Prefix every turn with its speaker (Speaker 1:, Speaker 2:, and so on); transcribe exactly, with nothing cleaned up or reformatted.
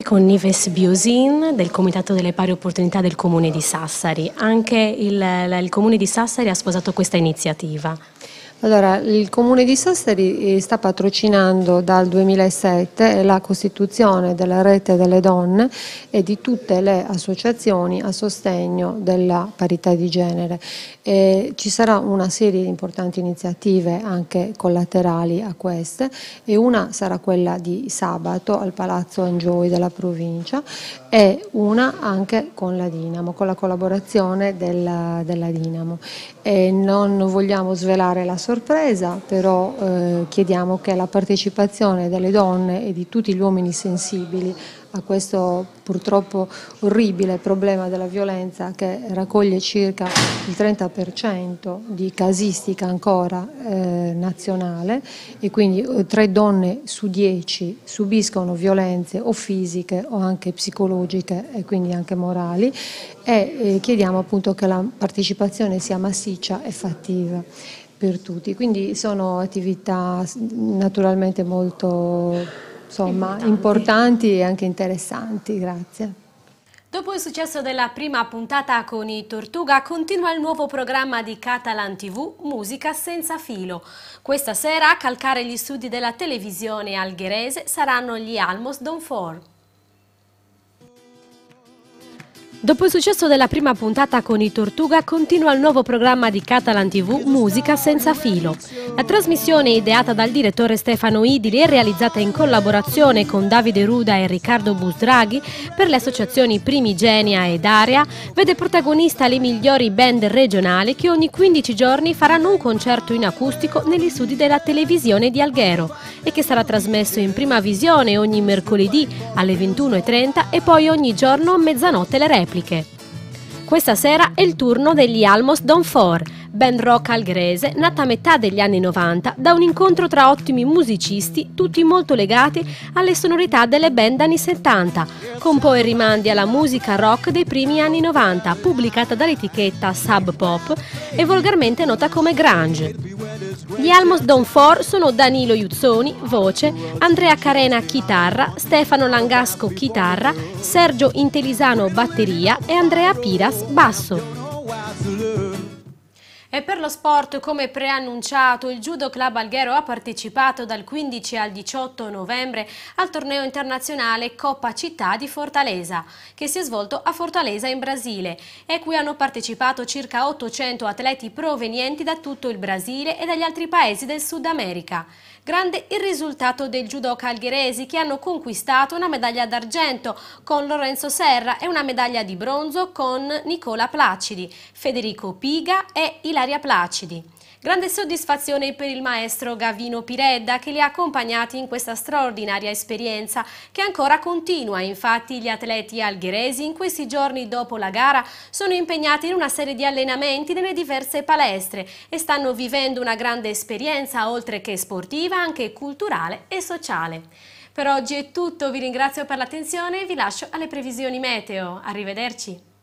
Speaker 1: Con Nives Biusin del Comitato delle Pari Opportunità del Comune di Sassari. Anche il, il Comune di Sassari ha sposato questa iniziativa.
Speaker 2: Allora, il Comune di Sassari sta patrocinando dal duemilasette la costituzione della Rete delle Donne e di tutte le associazioni a sostegno della parità di genere. E ci sarà una serie di importanti iniziative anche collaterali a queste, e una sarà quella di sabato al Palazzo Angioi della provincia e una anche con la Dinamo, con la collaborazione della, della Dinamo. E non vogliamo svelare la sorpresa, però eh, chiediamo che la partecipazione delle donne e di tutti gli uomini sensibili a questo purtroppo orribile problema della violenza, che raccoglie circa il trenta per cento di casistica ancora eh, nazionale, e quindi eh, tre donne su dieci subiscono violenze o fisiche o anche psicologiche e quindi anche morali, e eh, chiediamo appunto che la partecipazione sia massiccia e fattiva per tutti. Quindi sono attività naturalmente molto insomma, importanti. importanti e anche interessanti. Grazie.
Speaker 3: Dopo il successo della prima puntata con i Tortuga, continua il nuovo programma di Catalan tivù, Musica senza filo. Questa sera a calcare gli studi della televisione algherese saranno gli Almos Donfor. Dopo il successo della prima puntata con i Tortuga, continua il nuovo programma di Catalan tivù, Musica senza filo. La trasmissione, ideata dal direttore Stefano Idili e realizzata in collaborazione con Davide Ruda e Riccardo Busdraghi per le associazioni Primigenia ed Area, vede protagonista le migliori band regionali che ogni quindici giorni faranno un concerto in acustico negli studi della televisione di Alghero, e che sarà trasmesso in prima visione ogni mercoledì alle ventuno e trenta e poi ogni giorno a mezzanotte le repliche. Questa sera è il turno degli Almos Donfor, band rock algherese nata a metà degli anni novanta da un incontro tra ottimi musicisti, tutti molto legati alle sonorità delle band anni settanta, con poi rimandi alla musica rock dei primi anni novanta, pubblicata dall'etichetta Sub Pop e volgarmente nota come grunge. Gli Almos Donfor sono Danilo Iuzzoni, voce, Andrea Carena, chitarra, Stefano Langasco, chitarra, Sergio Intelisano, batteria e Andrea Piras, basso. E per lo sport, come preannunciato, il Judo Club Alghero ha partecipato dal quindici al diciotto novembre al torneo internazionale Coppa Città di Fortaleza, che si è svolto a Fortaleza in Brasile, e cui hanno partecipato circa ottocento atleti provenienti da tutto il Brasile e dagli altri paesi del Sud America. Grande il risultato del judoka algheresi, che hanno conquistato una medaglia d'argento con Lorenzo Serra e una medaglia di bronzo con Nicola Placidi, Federico Piga e Ilaria Placidi. Grande soddisfazione per il maestro Gavino Piredda, che li ha accompagnati in questa straordinaria esperienza che ancora continua. Infatti gli atleti algheresi in questi giorni dopo la gara sono impegnati in una serie di allenamenti nelle diverse palestre e stanno vivendo una grande esperienza, oltre che sportiva, anche culturale e sociale. Per oggi è tutto, vi ringrazio per l'attenzione e vi lascio alle previsioni meteo. Arrivederci.